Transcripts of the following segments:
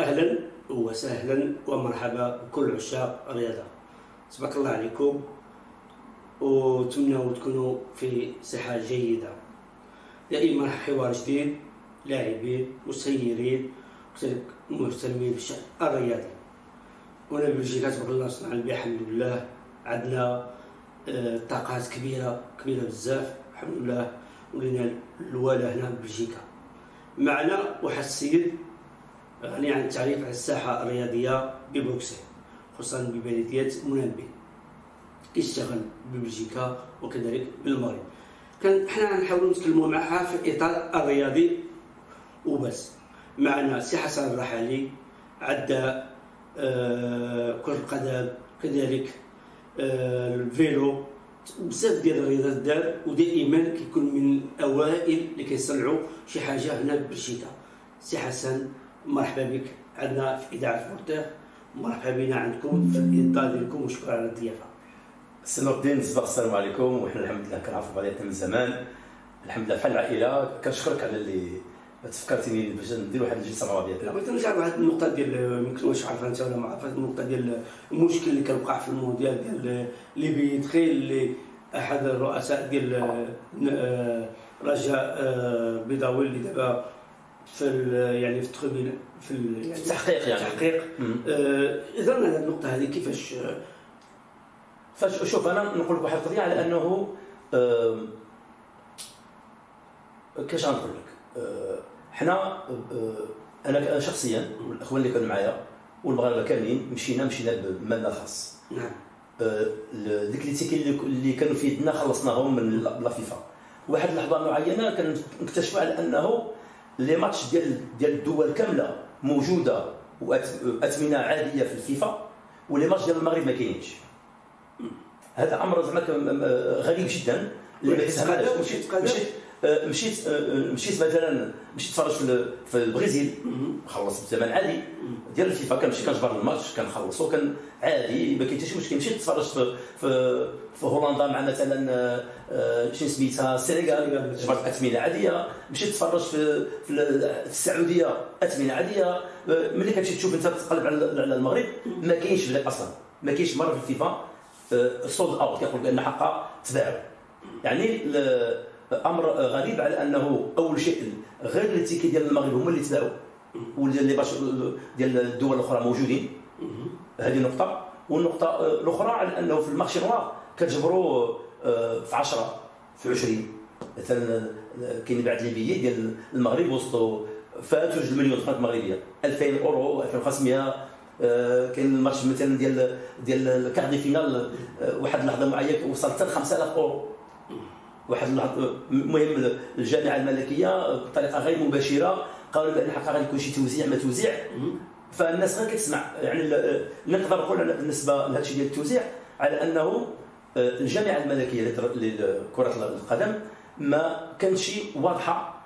أهلا وسهلا ومرحبا بكل عشاق الرياضة. تبارك الله عليكم، وتمنى تكونوا في صحة جيدة. دائما حوار جديد، لاعبين مسيرين وكذلك مهتمين بالشأن الرياضي. وأنا بلجيكا تبارك الله صنع البيع الحمد لله، عندنا طاقات كبيرة بزاف الحمد لله، ولينا الوالة هنا بلجيكا. معنا واحد السيد غني عن التعريف على الساحة الرياضية ببروكسل، خصوصا ببلدية منبه، كيشتغل ببلجيكا وكذلك بالمغرب. حنا نحاولوا نتكلموا معها في الإطار الرياضي وبس. معنا سي حسن الرحالي، عدا كرة القدم كذلك الفيلو، بزاف ديال الرياضات دار، ودائما كيكون من الاوائل اللي كيصنعوا شي حاجه هنا ببلجيكا. سي حسن مرحبا بك عندنا في اذاعه فولتير، مرحبا بنا عندكم في الاطار ديالكم، وشكرا على الضيافه. سي نور الدين، السلام عليكم. وحنا الحمد لله كنعرفوا بعضياتنا من زمان، الحمد لله بحال العائله. كنشكرك على اللي تفكرتيني باش ندير واحد الجلسه مع بعضياتنا. بغيت نرجع لواحد النقطه ديال يمكن واش عارفها انت ولا ما عارفها، النقطه ديال المشكل اللي كنوقع في المونديال ديال لي بيتخيل اللي احد الرؤساء ديال رجاء بيضاوي اللي دابا في يعني في التخمين في التحقيق يعني التحقيق. اذا هذه النقطه هذه كيفاش شوف، انا نقول لك واحد القضيه على انه كاش غنقول لك. حنا انا شخصيا والاخوان اللي كانوا معايا والمغاربه كاملين مشينا بمالنا الخاص. نعم. ديك لي تيكي اللي كانوا في يدنا خلصناهم من لا فيفا. واحد اللحظه معينه كنكتشفوا على انه لي ماتش ديال الدول كامله موجوده واثمنه عاديه في الفيفا، ولي ماتش ديال المغرب ما كاينينش. هذا امر زعما غريب جدا اللي ما كيتفهمش. مشيت مثلا تفرج في البرازيل، خلصت بزمن عادي ديال الفيفا، كنمشي كنجبر الماتش كنخلصو، كان عادي ما كاين حتى شي مشكل. مشيت تفرج في هولندا مع مثلا شنو سميتها السنغال، جبرت اثمنه عاديه. مشيت تفرج في السعوديه اثمنه عاديه. ملي كتمشي تشوف انت تقلب على المغرب ما كاينش بلاك اصلا، ما كاينش مره في الفيفا سولد اوت كيقول بان حقا تباعوا. يعني امر غريب على انه اول شيء غير التيكي ديال المغرب هما اللي تباعوا، واللي باش ديال الدول الاخرى موجودين. هذه نقطه. والنقطه الاخرى على انه في المارشي نوار كتجبروا في 10 في 20 مثلا. كاين بعض لي بيي ديال المغرب وصلوا فاتوا 2 مليون فرنك مغربيه، 2000 اورو 2500. كاين الماتش مثلا ديال الكارت دي فينال واحد اللحظه معينه وصل حتى 5000 اورو. واحد اللحظه المهم الجامعه الملكيه بطريقه غير مباشره قالوا بان حقا غادي يكون شي توزيع ما توزيع. فالناس غير كتسمع. يعني نقدر نقول بالنسبه لهذا الشيء ديال التوزيع على انه الجامعه الملكيه لكره القدم ما كانتش واضحه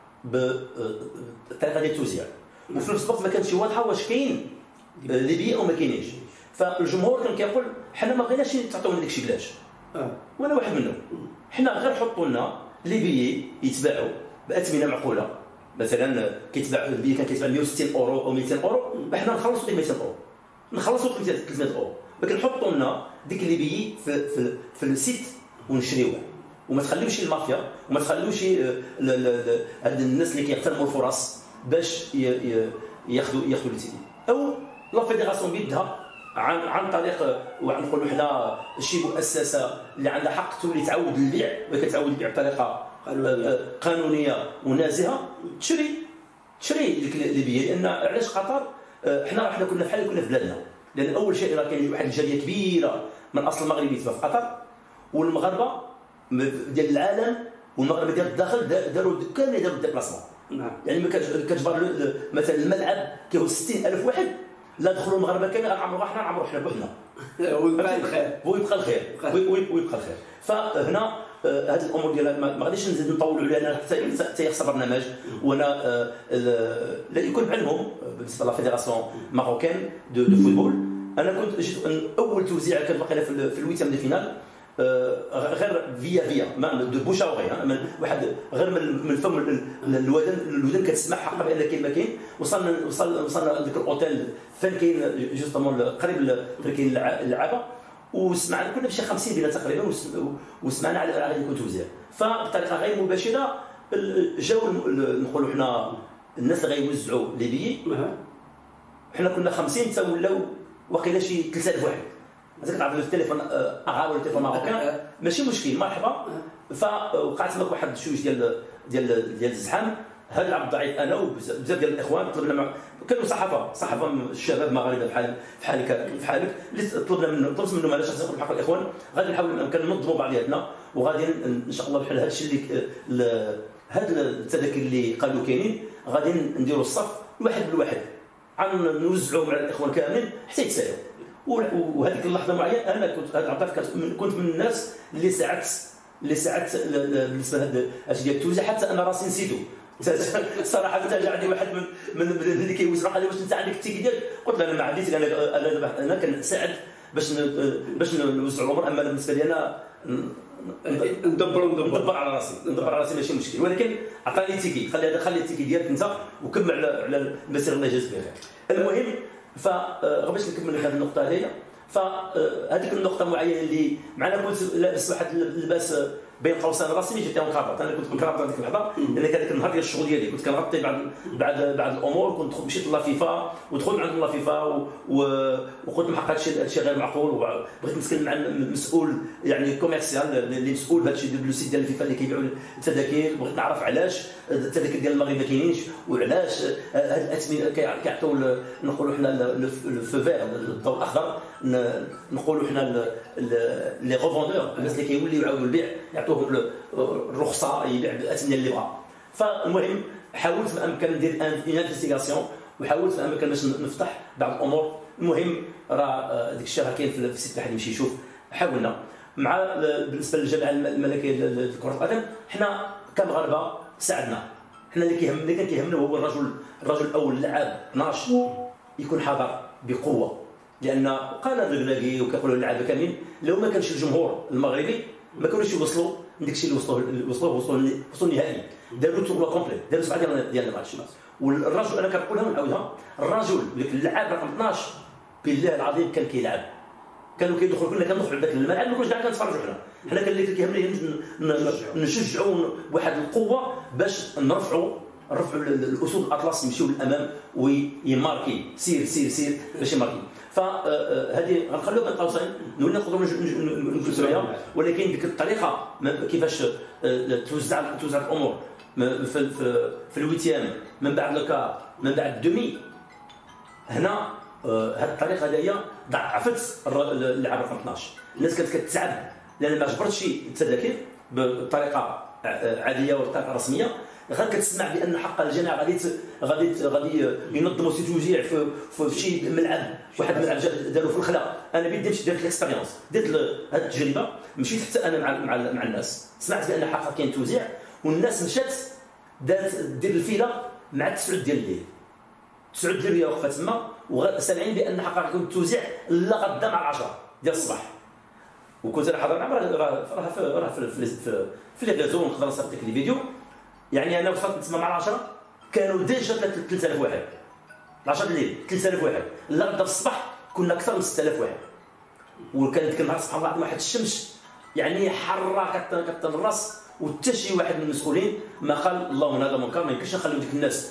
بالطريقه ديال التوزيع، وفي نفس الوقت ما كانتش واضحه واش كاين ليبيا او ما كاينينش. فالجمهور كان كيقول حنا ما بغيناش تعطيونا داك الشيء بلاش، وانا واحد منهم. حنا غير حطوا لنا لي بيي يتباعوا باثمنه معقوله. مثلا كيتباع البي كان كيتباع 160 اورو او 200 اورو، حنا نخلصوا 200 اورو، نخلصوا 300 اورو، ولكن حطوا لنا ديك لي بيي في السيت ونشريوه، وما تخليوش المافيا وما تخليوش هاد الناس اللي كيغتنموا الفرص باش ياخذوا لي تيكي. او لا فيدراسيون بيدها عن طريق نقولوا حنا شي مؤسسه اللي عندها حق تولي تعاود البيع، وكتعاود البيع بطريقه قانونيه ونازهه، تشري ديك لي بيي. لان علاش قطر حنا كنا بحال كنا في بلادنا. لان اول شيء راه كاين واحد الجاليه كبيره من اصل مغربي تبقى في قطر، والمغاربه ديال العالم والمغاربه ديال الداخل داروا الديبلاسمون. نعم. يعني كتجبر مثلا الملعب كيهز 60000 واحد، لا دخلوا المغاربه كامل نعمروا حنا بوحدنا ويبقى الخير ويبقى الخير. فهنا هذه الامور ديال ما غاديش نزيد نطولوا عليها حتى يخسر برنامج. وانا لا يكون بعلمهم بالنسبه لا فيدراسيون ماروكان دو فوتبول. انا كنت اول توزيع كان باقي في الويتام دي فينال غير فيا دو بوش اوغي، واحد غير من الفم الودن كتسمع حقا بان كاين ما كاين. وصلنا لذاك الاوتيل فين كاين جوستومون قريب فين كاين اللعابه، وسمعنا كنا بشي 50 بلا تقريبا، وسمعنا على غادي يكون توزيع. فبطريقه غير مباشره جاو نقولوا حنا الناس اللي غيوزعوا لي بيي، حنا كنا 50 حتى ولاو واقيلا شي 3000 واحد. هذاك تعرف التليفون اغا ولا التليفون ماروكان ماشي مشكل مرحبا. فوقعت لك واحد شويه ديال الزحام. هذا العبد الضعيف انا وبزاف ديال الاخوان طلبنا، كانوا صحافه الشباب مغاربه بحالك اللي طلبت منهم علاش نقول بحق الاخوان غادي نحاول الامكان ننظموا بعضياتنا، وغادي ان شاء الله بحال هذا الشيء اللي هاد التذاكر اللي قالوا كاينين غادي نديروا الصف واحد بالواحد، نوزعوهم على الاخوان كاملين حتى يتساهلوا. وهذيك اللحظه معايا انا كنت من الناس اللي ساعدت بالنسبه لهذا الشيء ديال التوزيع، حتى انا راسي نسيتو صراحه. حتى جا عندي واحد من اللي كيوزع قال لي واش انت عندك التيكي ديالك؟ قلت له انا ما عنديش، انا كنساعد باش نوزع الامور، اما بالنسبه لي انا ندبر على راسي ماشي مشكل. ولكن عطاني تيكي، خلي التيكي ديالك انت وكمل على المسيره الله يجازيك بخير. المهم باش نكمل هذه النقطه هذه، فهذيك النقطه معينه اللي معنا كنت لابس واحد اللباس بين قوسين رسمي، جيت مكربط. انا كنت مكربط هذيك اللحظه لان كان هذاك النهار ديال الشغل ديالي كنت كنغطي بعض الامور. كنت مشيت لافيفا ودخلت عند لافيفا وقلت لهم حق هادشي غير معقول، وبغيت نتكلم مع المسؤول يعني كوميرسيال اللي مسؤول بهذا الشيء ديال لو سيت ديال الفيفا اللي كيبيعوا التذاكر. بغيت نعرف علاش التذاكر ديال المغرب ما كاينينش، وعلاش هاد الاثمنه كيعطيو نقولوا حنا الفو فير الضوء الاخضر، نقولوا حنا لي ريفوندور الناس اللي كيوليو يعاودوا البيع يعطوهم الرخصه يبيع بالاثمنه اللي بغا. فالمهم حاولت ما امكن ندير ان انفستيغاسيون، وحاولت ما امكن باش نفتح بعض الامور. المهم راه ديك الشهر كاين في السيت واحد يمشي يشوف. حاولنا مع بالنسبه للجامعه الملكيه لكره القدم، حنا كمغاربه ساعدنا. حنا اللي كان كيهمنا هو الرجل الاول اللاعب 12 يكون حاضر بقوه، لان قال الركلاكي وكيقولوا اللعابه كاملين لو ما كانش الجمهور المغربي ما كانوش يوصلوا داك الشيء اللي وصلوا النهائي. داروا توروا كومبليت، داروا 7 ديال الماتش. والرجل انا كنقولها ونعاودها، الرجل داك اللاعب رقم 12 بالله العظيم كان كيلعب، كانوا كيدخلوا كنا كندخلوا لذاك الملعب ما كناش كاع كنتفرجوا. حنا كان اللي كيهمنا نشجعوا بواحد القوه باش نرفعوا الاسود الاطلس يمشيو للامام ويماركي سير باش يماركي. فهذه غنخلوها بين قوسين نولي نقدروا نجلسوا عليها، ولكن ديك الطريقه كيفاش توزع الامور في الويتيام من بعد لوكار من بعد دومي، هنا هذه الطريقه هذه ضعفت اللعب رقم 12. الناس كانت كتتعب لان ما جبرتش التذاكر بطريقه عاديه وطريقه رسميه، غير كتسمع بان حق الجميع غادي ينظموا شي توزيع في شي ملعب، واحد الملعب داروا في الخلا. انا بديت درت الاكسبيريونس، درت هذه التجربه، مشيت حتى انا مع الناس، سمعت بان حق كاين توزيع، والناس مشات دير الفيله مع 9 ديال الليل. 9 ديال الليل وقفه تما وسامعين بان حق يكون التوزيع لا غدا مع 10 ديال الصباح. وكنت انا حاضر معهم، راه في لي ريزو نقدر نصيفط لك لي فيديو. يعني انا وصلت تما مع 10 كانوا ديجا 3000 واحد 10 الليل، 3000 واحد. لا غدا في الصباح كنا اكثر من 6000 واحد. وكان ديك النهار سبحان الله واحد الشمس يعني حاره كتنرص، وحتى شي واحد من المسؤولين ما قال اللهم هذا منكر، ما يمكنش نخليو ديك الناس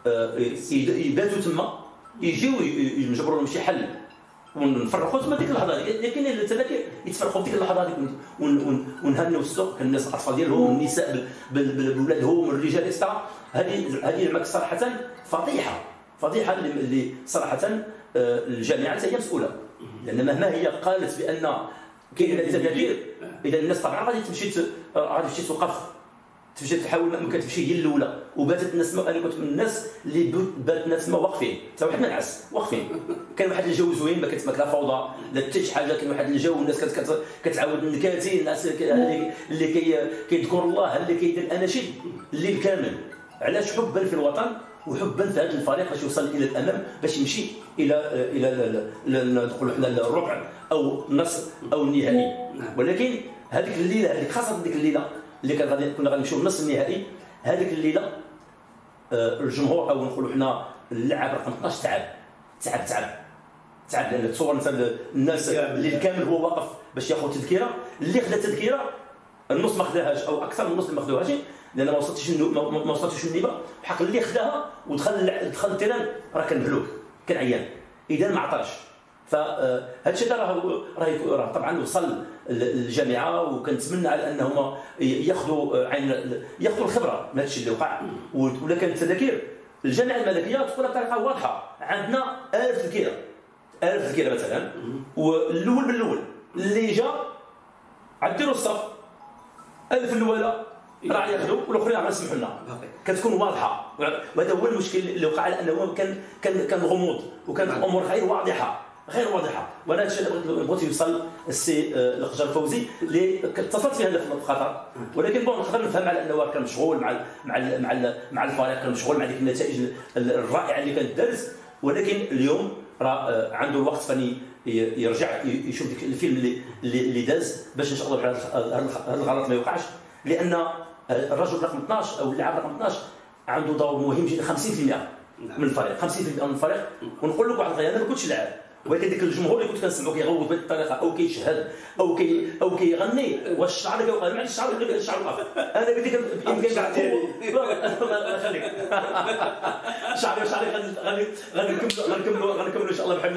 يباتوا تما، يجيو نجبروا لهم شي حل ونفرقوا تما ديك اللحظه. لكن التذاكر يتفرقوا في ديك اللحظه هذيك ونهنوا السوق الناس الاطفال ديالهم والنساء بولادهم والرجال اكسترا. هذه صراحه فضيحه اللي صراحه الجامعه هي مسؤوله، لان مهما هي قالت بان كاين التذاكر، اذا الناس طبعا غادي تمشي توقف، تمشي تحاول ما ممكن تمشي هي الاولى. وباتت الناس، انا كنت من الناس اللي بات الناس ما واقفين، حتى واحد ما نعس واقفين. كان واحد الجو زوين، ما كانت لا فوضى لا حتى شي حاجه، كان واحد الجو الناس كتعاود النكاتين، الناس اللي كيذكر الله، اللي كيدير الاناشيد الليل كامل. علاش؟ حبا في الوطن وحبا في هذا الفريق باش يوصل الى الامام، باش يمشي الى ندخلوا حنا الربع او النصف او النهائي. ولكن هذيك الليله، هذيك خاصه ديك الليله اللي كنا غنمشيو للنصف النهائي، هذيك الليله الجمهور او نقولوا حنا اللاعب رقم 12 تعب لان تصور انت الناس اللي الكامل هو واقف باش ياخذ تذكيره، اللي خدا تذكيره النص ما خداهاش او اكثر من النص اللي ما خدوهاش، لان ما وصلتش النيبه بحق اللي خداها ودخل التيران راه كان مهلوك كان عيان اذا ما عطاش. فهذا الشيء راه طبعا وصل الجامعه، وكنتمنى على انهم ياخذوا الخبره من هذا الشيء اللي وقع. ولا كانت تذاكير الجامعه الملكيه تقول بطريقه واضحه، عندنا 1000 تذكيره مثلا، والاول بالاول اللي جا عديروا الصف 1000 الاولى راه ياخذوا والاخرين راه يسمحوا لنا، كتكون واضحه. وهذا هو المشكل اللي وقع، لانه كان غموض وكانت الامور غير واضحه. وانا هذا الشيء بغيت يوصل السي الخجر فوزي اللي اتصلت فيه هذا الخطر، ولكن نقدر نفهم على انه كان مشغول مع الفريق، كان مشغول مع ديك النتائج الرائعه اللي كانت دارت. ولكن اليوم راه عنده الوقت فاني يرجع يشوف ديك الفيلم اللي داز باش ان شاء الله هذا الغلط ما يوقعش، لان الرجل رقم 12 او اللاعب رقم 12 عنده دور مهم جدا. 50% من الفريق، 50% من الفريق. ونقول لك واحد القضيه، انا ما كنتش لاعب، ولكن ديك الجمهور اللي كنت كنسمعو كيغوت بهذه الطريقه او كيشهد او كيغني، واش الشعر كيوقع؟ ما عنديش الشعر ولا الشعر وقف. انا بديك بامكاني الله يخليك شعري غنكملوا ان شاء الله بحال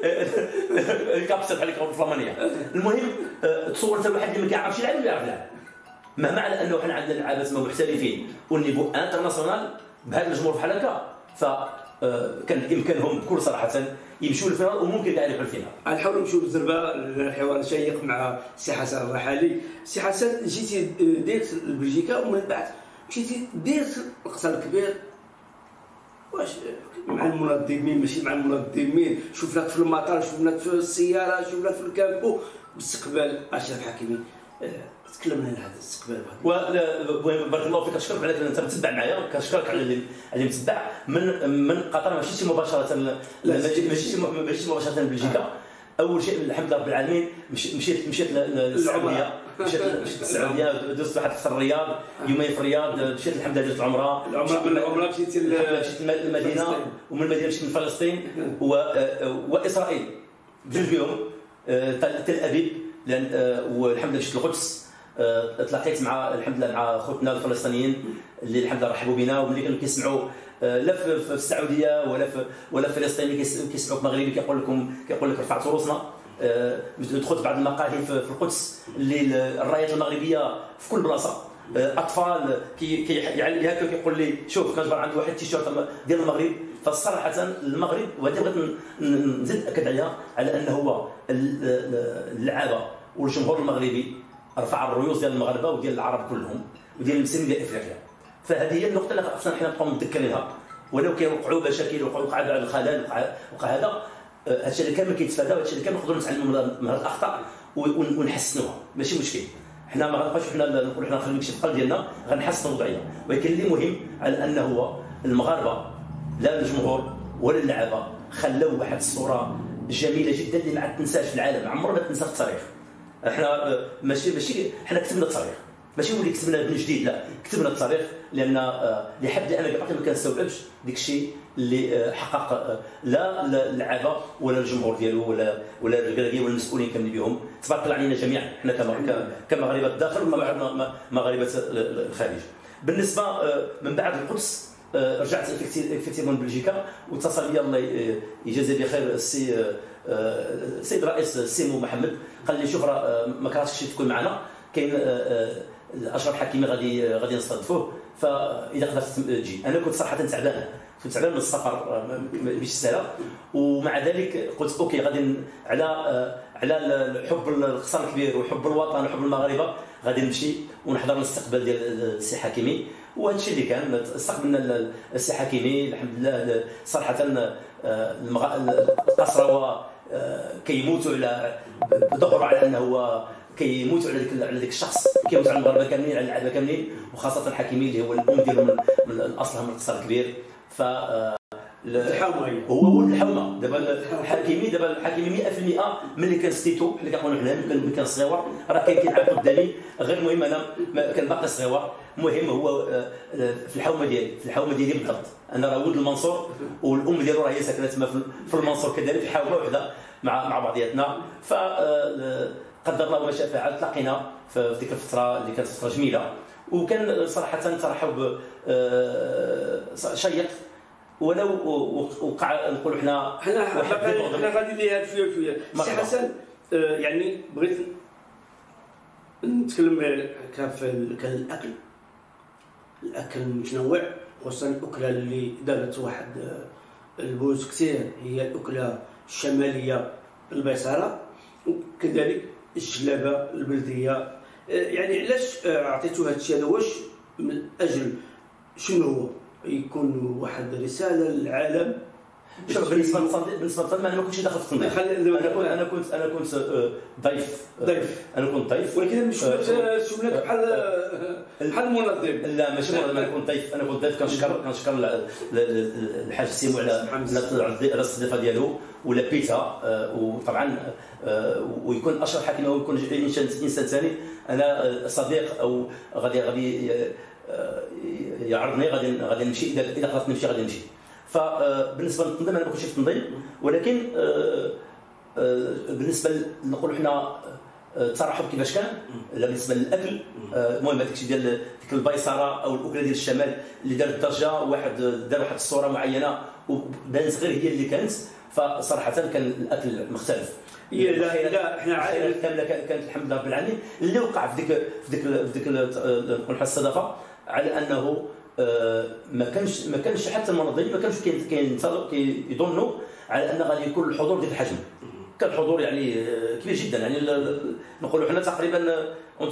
الكابسه بحال اللي الفلامانيه. المهم تصور انت واحد اللي ما كيعرفش يلعب ولا يعرف يلعب، مهما على انه حنا عندنا لعابه محترفين والنيفو انترناسيونال بهذا الجمهور بحال هكا، فكان بامكانهم بكل صراحه يمشوا للفينال وممكن كاع يربحوا الفينال. نحاولوا نمشيو بالزربه لحوار شيق مع السي حسن الرحالي. السي حسن، جيتي ديرت بلجيكا ومن بعد مشيتي ديرت القصر الكبير، واش مع المنظمين ماشي مع المنظمين؟ شفناك في المطار، شفناك في السياره، شفناك في الكامبو باستقبال اشرف حكيمي. تكلمنا على هذا الاستقبال. بارك الله فيك، كنشكرك على انك متبع معايا، كنشكرك على اللي متبع من قطر. ما مشيتش مباشره مباشره لبلجيكا. اول شيء الحمد لله رب العالمين مشيت للسعوديه، مشيت للسعوديه، درت واحد في الرياض يومين في الرياض، مشيت الحمد لله درت العمره مشيت للمدينه، ومن المدينه مشيت لفلسطين واسرائيل بجوج بهم، تل ابيب، والحمد لله مشيت للقدس. تلاقيت مع الحمد لله مع خوتنا الفلسطينيين اللي الحمد لله رحبوا بنا، واللي كانوا كيسمعوا لا في السعوديه ولا في فلسطين كيسمعوك مغربي كيقول لك رفعت روسنا. دخلت بعض المقاهي في القدس اللي الرايات المغربيه في كل بلاصه، اطفال كيقول لي شوف كنجبر عندي واحد تيشيرت ديال المغرب. فصراحه المغرب، وهذا بغيت نزيد ناكد عليها، على انه هو اللعابه والجمهور المغربي رفع الريوس ديال المغاربه وديال العرب كلهم وديال المسلمين ديال افريقيا. فهذه هي النقطه اللي خاصنا حنا نبقاو متذكرينها، ولو كيوقعوا مشاكل وقع الخلل وقع هذا، هادشي اللي كامل كيتفادى، وهادشي اللي كامل نقدروا نتعلموا من هذه الاخطاء ونحسنوها، ماشي مشكل. حنا ما غنبقاوش حنا نقولوا حنا نخليو داكشي القلب ديالنا، غنحسنوا الوضعيه. ولكن اللي مهم على انه هو المغاربه لا الجمهور ولا اللعابه خلاو واحد الصوره جميله جدا اللي ما تنساش في العالم، عمرها ما تنسى في التاريخ. احنا ماشي حنا كتبنا التاريخ، ماشي ولي كتبنا من جديد، لا كتبنا التاريخ، لان لحد الان باقي ما كنستوعبش داك الشيء اللي حقق لا اللعابه ولا الجمهور ديالو ولا الرجال ولا المسؤولين كاملين بهم. تبارك الله علينا جميعا حنا كمغاربه الداخل ومغاربه الخارج. بالنسبه من بعد القدس رجعت افكتيفمون بلجيكا، واتصل بي الله يجازي بخير السيد رئيس سيمو محمد، قال لي شوف راه ما كرهتش تكون معنا، كاين اشرف حكيمي غادي نستضيفوه، فاذا قدرت تجي. انا كنت صراحه تعبان من السفر مش سهله، ومع ذلك قلت اوكي غادي على حب القصر الكبير وحب الوطن وحب المغاربه غادي نمشي ونحضر الاستقبال ديال السي حكيمي. وهذا الشيء اللي كان استقبلنا السي حكيمي الحمد لله. صراحه القصراوه كيموتوا على ظهروا على انه هو كيموتوا على ذاك الشخص، كيموتوا على المغاربه كاملين، على اللعابه كاملين، وخاصه الحكيمي اللي هو الام ديالهم من اصلها من القصر الكبير. ف الحومه هو ولد الحومه. دابا الحكيمي 100% ملي كان ستيتو اللي كنقولوا حنا ملي كان صغيور راه كان كيلعب قدامي. غير المهم انا كان باقي صغيور. المهم هو في الحومه ديالي بالضبط. انا راه ولد المنصور والام ديالو راه هي ساكنه تما في المنصور كذلك في حومه وحده مع بعضياتنا. ف قدر الله ما شاء فعل تلاقينا في ديك الفتره اللي كانت فتره جميله، وكان صراحه ترحب شيق. ولو وقع نقولوا حنا غادي ليها شويه سي حسن. يعني بغيت نتكلم كان الاكل متنوع، خصوصا الاكله اللي دارت واحد البوز كثير هي الاكله الشماليه البيصره، وكذلك الجلابه البلديه. يعني علاش عطيتو هذا الشيء هذا؟ واش من اجل شنو هو يكون واحد رساله للعالم؟ شوف بالنسبه للتنظيم انا ما كنتش داخل في التنظيم. انا كنت ضيف. انا كنت ضيف، ولكن مش شغلك بحال المنظم. لا ماشي منظم، انا كنت ضيف. كنشكر الحاج سيمو على الاستضافه ديالو ولا بيتا. وطبعا ويكون اشرف حكيم او يكون انسان ثاني. انا صديق او غادي يعرضني غادي نمشي. اذا قدرت نمشي غادي نمشي. فبالنسبه للتنظيم انا ما كنتش في التنظيم، ولكن بالنسبه نقولوا حنا الترحب كيفاش كان. بالنسبه للاكل المهم هذاك الشيء ديال ديك البيصره او الاكله ديال الشمال اللي دارت درجه دار واحد الصوره معينه وبانت غير هي اللي كانت. فصراحه كان الاكل مختلف. لا حنا عائله كامله كانت الحمد لله رب العالمين. اللي وقع في ديك نقول الصدفه على انه ما كانش حتى المنظمين ما كانش كيظنوا على ان غادي يكون الحضور ديال الحجم. كان الحضور يعني كبير جدا. يعني نقولوا حنا تقريبا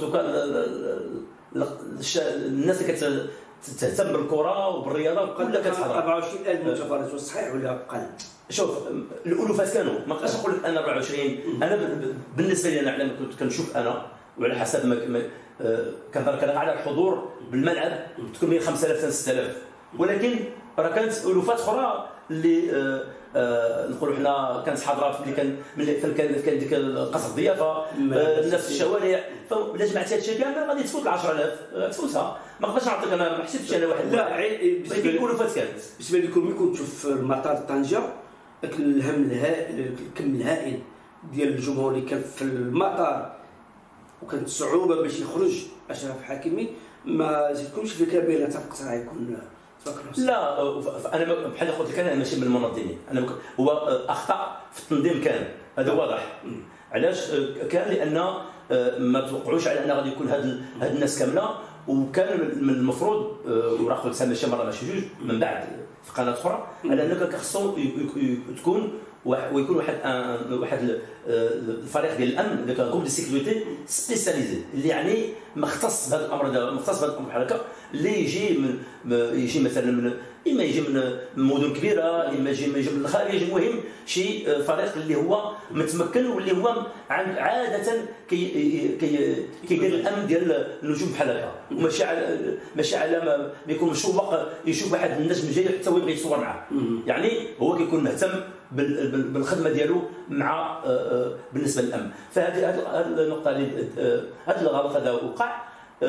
الناس اللي كتهتم بالكره وبالرياضه كلها كتحضر. 24000 متفرج صحيح ولا قل؟ شوف الالوفات كانوا. ما نقدرش نقول لك انا 24. انا بالنسبه لي انا كنت كنشوف انا وعلى حسب ما كان على الحضور بالملعب تكون بين 5000 حتى 6000. ولكن راه كانت الوفات اخرى اللي نقولوا حنا كانت حاضره ملي كان ديك القصر الضيافه الناس في الشوارع. فلا جمعتي هذا الشيء كامل غادي تفوت 10000 تفوتها. ما نقدرش نعطيك انا ما حسبتش انا واحد. لا بالنسبه الالوفات كانت. بالنسبه لكم ملي كنتوا في المطار طنجه داك الهم الهائل الكم الهائل ديال الجمهور اللي كان في المطار وكانت صعوبه باش يخرج اشرف حكيمي، ما زدتكمش فكره بان القطار يكون تفكروا؟ لا انا بحال قلت لك انا ماشي من المنظمين. انا هو اخطا في التنظيم كان هذا واضح. علاش كان؟ لان ما توقعوش على ان غادي يكون هاد الناس كامله. وكان من المفروض وراه قلت ماشي مره ماشي جوج من بعد في قناه اخرى على انك خصو تكون ويكون واحد الفريق ديال الامن داك كوم دي سيكوريتي سبيسياليزي اللي يعني مختص بهذا الامر بحال هكا. اللي يجي مثلا اما يجي من مدن كبيره، اما يجي من الخارج. المهم شي فريق اللي هو متمكن واللي هو عاده كيدير الامن ديال النجوم بحال هكا. ماشي على ما يكون مشوق يشوف واحد النجم جاي حتى هو يبغي يتصور معاه. يعني هو كيكون مهتم بالخدمه ديالو مع بالنسبه للامن. فهذه النقطه هذا الغلط هذا وقع.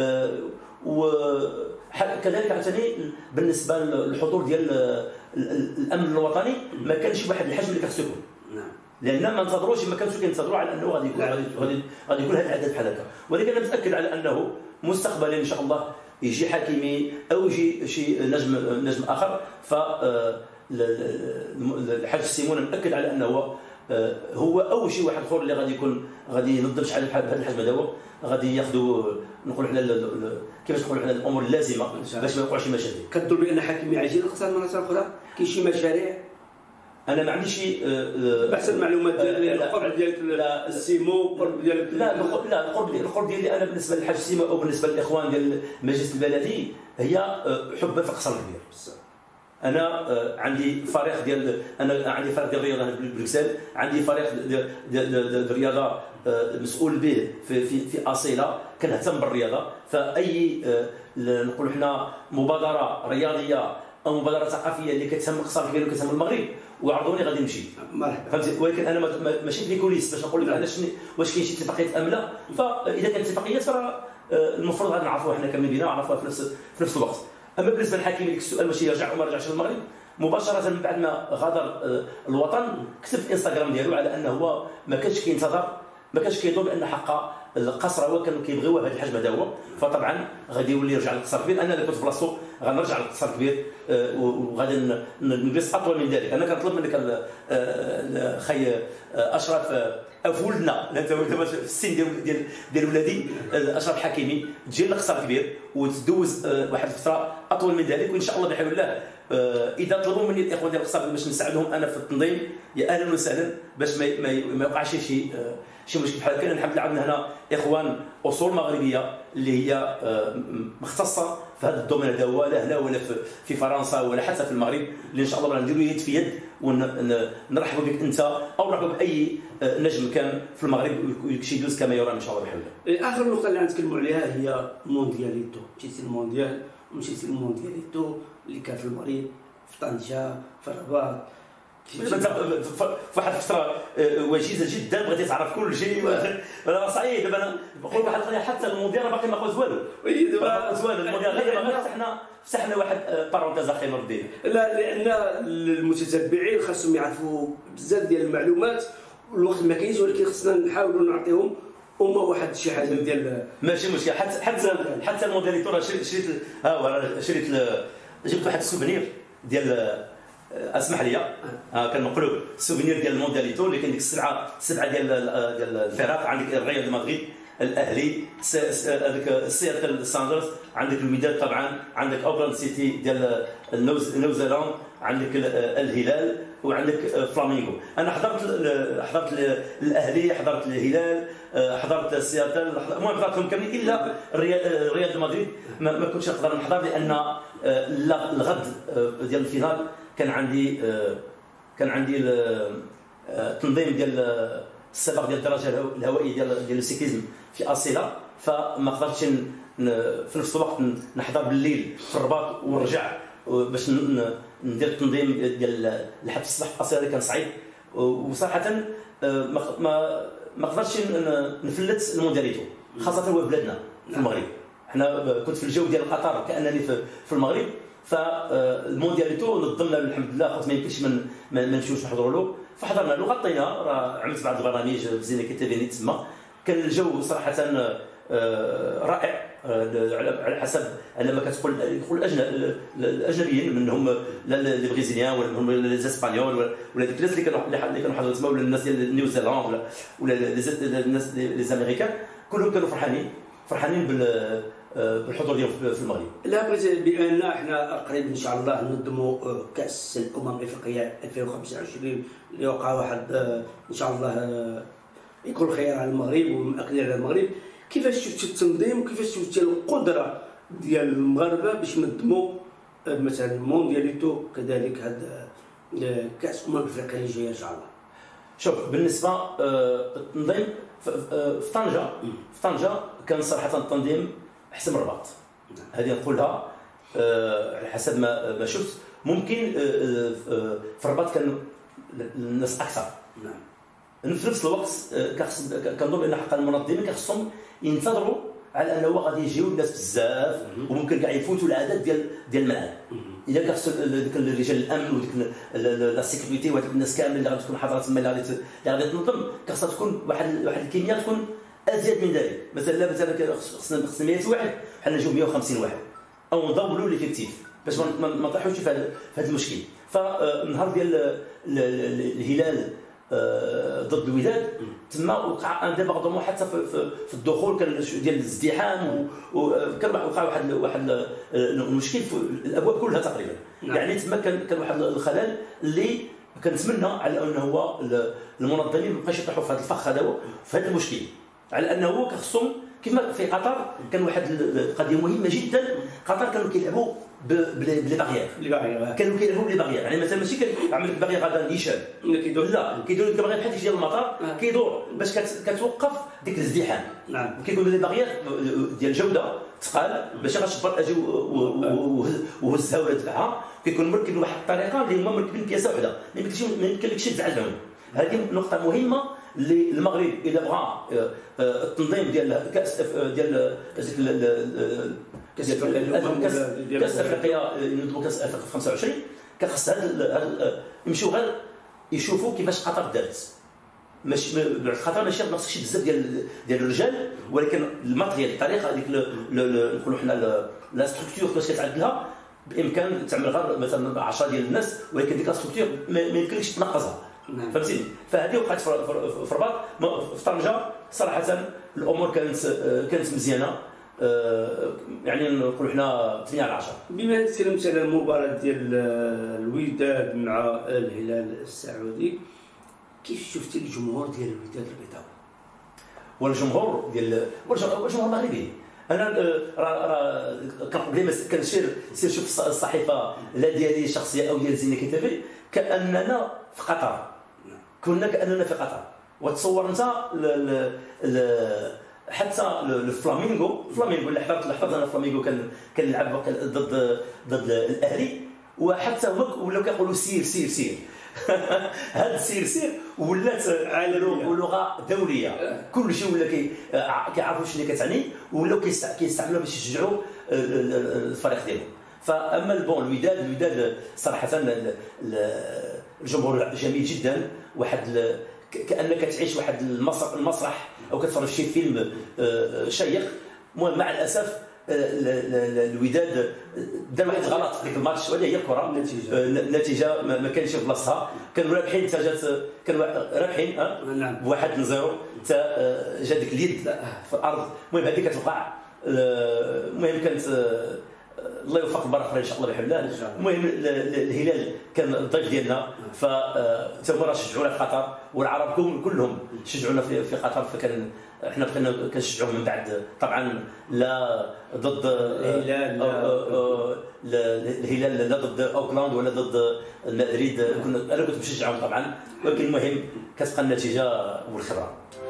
وكذلك عاوتاني بالنسبه للحضور ديال الامن الوطني ما كانش بواحد الحجم اللي خصو يكون. لان ما انتظروش، ما كانوش كينتظروا على انه غادي يكون هذا العدد بحال هكا. ولكن انا متاكد على انه مستقبلا ان شاء الله يجي حكيمي او يجي شي نجم اخر. ف الحاج سيمون متاكد على انه هو او شي واحد اخر اللي غادي ينظم شحال بحال هذا الحجم هذا غادي ياخذوا نقولوا حنا كيفاش نقولوا حنا الامور اللازمه باش ما يوقعش مشاكل. كتظن بان حكيمي عايزين القطار مره اخرى؟ كاين شي مشاريع؟ انا ما عنديش شي بحسب المعلومات ديالي القرب ديالك السيمو القرب ديالك القرب ديالي انا بالنسبه للحاج سيمو او بالنسبه للاخوان ديال المجلس البلدي هي حبا في القصر الكبير. انا عندي فريق ديال الرياضه هنا في بروكسل. عندي فريق ديال الرياضه مسؤول به في اصيله كنهتم بالرياضه. فاي نقولوا حنا مبادره رياضيه او مبادره ثقافيه اللي كتهم الاقتصاد الكبير وكتهم المغرب وعرضوني غادي نمشي. مرحبا. فهمتي؟ ولكن انا ماشي في كوليس باش نقول لك انا واش كاين شي اتفاقيات ام لا. فاذا كانت اتفاقيات راه المفروض غادي نعرفوها حنا كاملين بينا ونعرفوها في نفس الوقت. اما بالنسبه للحكيمي ديك السؤال واش يرجع وما رجعش للمغرب، مباشره من بعد ما غادر الوطن كتب في انستغرام ديالو على انه هو ما كانش كينتظر، ما كانش كيظن بان حق القصر هو كانوا كيبغيوه هذا الحجم هذا هو. فطبعا غادي يولي يرجع للقصر الكبير. انا اللي كنت في بلاصتو غنرجع للقصر الكبير وغادي نجلس اطول من ذلك. انا كنطلب منك خي اشرف في ولدنا، انت دابا في السن ديال ولادي اشرف الحكيمي، تجي للقصر الكبير وتدوز واحد الفتره اطول من ذلك، وان شاء الله بحول الله اذا طلبوا مني الاخوه ديال القصر باش نساعدهم انا في التنظيم يا اهلا وسهلا، باش ما يوقعش شي مشكل بحال هكا. الحمد لله عندنا هنا اخوان اصول مغربيه اللي هي مختصه في هذا الدومين هذا، ولا هنا ولا في فرنسا ولا حتى في المغرب، اللي ان شاء الله نديروا يد في يد ونرحبوا بك انت او نرحبوا باي نجم كان في المغرب ويمشي يدوز كما يرام ان شاء الله بحول الله. اخر نقطه اللي غنتكلموا عليها هي موندياليتو. مشيتي المونديال ومشيتي الموندياليتو اللي كان في المغرب، في طنجه، في الرباط. في واحد الفتره وجيزه جدا، بغيتي تعرف كل شيء. انا صعيب دابا انا نقول واحد القضيه، حتى المونديال باقي ما قلت والو. دابا والو المونديال غير فتحنا واحد بارونتيز اخي نور الدين. لا، لان المتتبعين خاصهم يعرفوا بزاف ديال المعلومات، والوقت ما كاينش، ولكن خصنا نحاولوا نعطيهم هما واحد شي حاجه ديال ماشي مشكل. حتى الموندياليتو راه شريت جبت واحد السوفينير ديال اسمح لي كان مقلوب السوفينير ديال الموندياليتو اللي كان ديك السبعه ديال الفرق. عندك الريال مدريد، الاهلي، هذاك سياتل ساندرز، عندك الوداد طبعا، عندك اوكلاند سيتي ديال نيوزيلاند، عندك الهلال، وعندك فلامينغو. انا حضرت الاهلي، حضرت الهلال، حضرت سياتل، المهم حضرتهم كاملين الا ريال مدريد ما كنتش نقدر نحضر، لان الغد ديال الفينال كان عندي التنظيم ديال السباق ديال الدراجه الهوائيه ديال السيكليزم في اصيله، فما قدرتش في نفس الوقت نحضر بالليل في الرباط ونرجع باش ندير التنظيم ديال لحد الصباح في اصيله. كان صعيب، وصراحه ما قدرتش نفلت الموندياليتو، خاصه هو بلادنا في المغرب. حنا كنت في الجو ديال قطر كانني في المغرب. فالموندياليتو نظمنا الحمد لله، خاطر ما يمكنش ما نمشيوش نحضروا له، فحضرنا له، غطينا، راه عملت بعض البرامج في زينيكي تيفي تما. كان الجو صراحه رائع، على حسب على ما كتقول الاجنبيين منهم لي بريزيليان ولا منهم لي اسبانيول ولا ديك الناس اللي كانوا حاضرين تما، ولا الناس ديال نيوزيلاند ولا الناس لي امريكان، كلهم كانوا فرحانين بالحضور ديالهم في المغرب. لا بغيت بان احنا قريب ان شاء الله ننظموا كاس الامم الافريقيه 2025 اللي وقع واحد ان شاء الله يكون خير على المغرب ومأكد على المغرب. كيفاش شفتي التنظيم وكيفاش شفتي القدره ديال المغاربه باش ينظموا مثلا الموندياليتو كذلك هذا كاس الامم الافريقيه اللي جايه ان شاء الله؟ شوف، بالنسبه التنظيم في طنجه كان صراحه التنظيم احسن من الرباط، هذه نقولها على حسب ما شفت. ممكن في الرباط كان الناس اكثر. نعم. في نفس الوقت كنظن بان حق المنظمين كيخصهم ينتظروا على انه غادي يجيو الناس بزاف، وممكن كاع يفوتوا العدد ديال الملعب. الا كيخص ذوك رجال الامن وديك لا سيكوريتي وهذوك الناس كاملين اللي غادي تكون حاضره تما، اللي غادي تنظم، كيخصها تكون واحد الكميه تكون ازيد من ذلك. مثلا خصنا 100 واحد، بحال نجيو 150 واحد، او ندوروا ليفيكتيف باش ما نطيحوش في هذا المشكل. فالنهار ديال الهلال ضد الوداد تما وقع ان ديباردمون حتى في الدخول، كان ديال الازدحام، وكان وقع واحد المشكل في الابواب كلها تقريبا. نعم. يعني تما كان واحد الخلل اللي كنتمنى على انه هو المنظمين ما بقاش يطيحوا في هذا الفخ هذا في هذا المشكل، على انه كخصهم كما في قطر. كان واحد القضيه مهمه جدا، قطر كانوا كيلعبوا بلي باغيير، كانوا كيلعبوا بلي باغيير. يعني مثلا ماشي كيعمل لك باغيير غادا نيشان، لا كيدير لك باغيير بحال ديال المطار، كيدور باش كتوقف ديك الازدحام. نعم. كيكونوا لي باغيير ديال جوده ثقال باش غتشبر اجي وهزها ولا دفعها، كيكون مركب بواحد الطريقه اللي هما مركبين بياسه وحده، ما يمكنلكش تزعزعهم. هذه نقطه مهمه اللي المغرب اذا بغى التنظيم ديال كاس ديال كاس افريقيا ينظموا كاس افريقيا 25 كخص هذا يمشيو غير يشوفوا كيفاش قطر دارت. ماشي خاطر ماشي ما خصكش بزاف ديال الرجال، ولكن الماتريال الطريقه هذيك نقولوا حنا لا ستركتور باش كتعدلها بامكان تعمل غير مثلا 10 ديال الناس، ولكن ديك لا ستركتور ما يمكنلكش تنقصها. فهمتيني؟ فهذه وقعت في الرباط. في طنجه صراحه الامور كانت مزيانه، يعني نقولوا حنا 8 على 10. بما تكلمت على المباراه ديال الوداد مع الهلال السعودي، كيف شفتي الجمهور ديال الوداد البيضاوي؟ والجمهور المغربي انا ديما كنسير شوف الصحيفه لا ديالي الشخصيه او ديال زينة كتابي كاننا في قطر، كنا كاننا في قطر. وتصور انت حتى الفلامينغو اللي حضرت انا الفلامينغو كان يلعب ضد الاهلي، وحتى هما ولاو كيقولوا سير هذا سير ولات لغه دوليه، كل شيء ولا كيعرفوا شنو كتعني، ولاو كيستعملوها باش يشجعوا الفريق ديالهم. فاما الوداد صراحه الجمهور جميل جدا، واحد كانك تعيش واحد المسرح او كتفرج شي فيلم شيق. المهم مع الاسف الوداد دار واحد غلط في ديك الماتش، وهذه هي الكره. النتيجه ما كانش في بلاصتها، كانوا رابحين كانوا رابحين بواحد 0 حتى جا ديك اليد في الارض. المهم هذه كتوقع. المهم كانت الله يوفق المره اخرى ان شاء الله بحول الله. المهم الهلال كان الضيف ديالنا، فتا هما شجعونا في قطر، والعرب كلهم شجعونا في قطر. فكان احنا بقينا كنشجعوهم من بعد، طبعا لا ضد الهلال لا ضد اوكلاند ولا ضد مدريد، انا كنت مشجعهم طبعا، ولكن المهم كتبقى النتيجه والخبره.